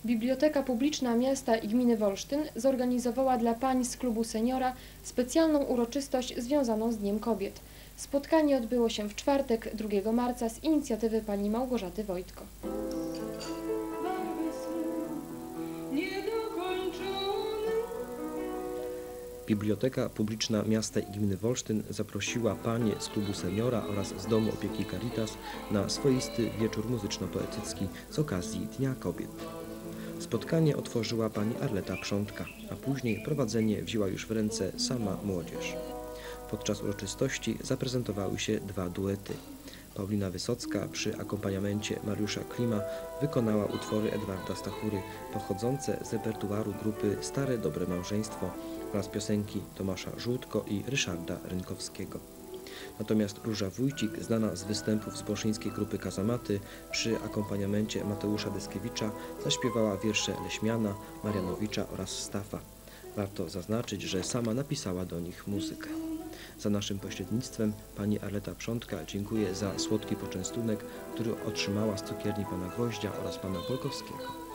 Biblioteka Publiczna Miasta i Gminy Wolsztyn zorganizowała dla pań z klubu seniora specjalną uroczystość związaną z Dniem Kobiet. Spotkanie odbyło się w czwartek, 2 marca z inicjatywy pani Małgorzaty Wojtko. Biblioteka Publiczna Miasta i Gminy Wolsztyn zaprosiła panie z klubu seniora oraz z Domu Opieki Caritas na swoisty wieczór muzyczno-poetycki z okazji Dnia Kobiet. Spotkanie otworzyła pani Arleta Przątka, a później prowadzenie wzięła już w ręce sama młodzież. Podczas uroczystości zaprezentowały się 2 duety. Paulina Wysocka przy akompaniamencie Mariusza Klima wykonała utwory Edwarda Stachury pochodzące z repertuaru grupy Stare Dobre Małżeństwo oraz piosenki Tomasza Żółtko i Ryszarda Rynkowskiego. Natomiast Róża Wójcik, znana z występów z bolszyńskiej grupy Kazamaty, przy akompaniamencie Mateusza Deskiewicza zaśpiewała wiersze Leśmiana, Marianowicza oraz Staffa. Warto zaznaczyć, że sama napisała do nich muzykę. Za naszym pośrednictwem pani Arleta Przątka dziękuję za słodki poczęstunek, który otrzymała z cukierni pana Gwoździa oraz pana Polkowskiego.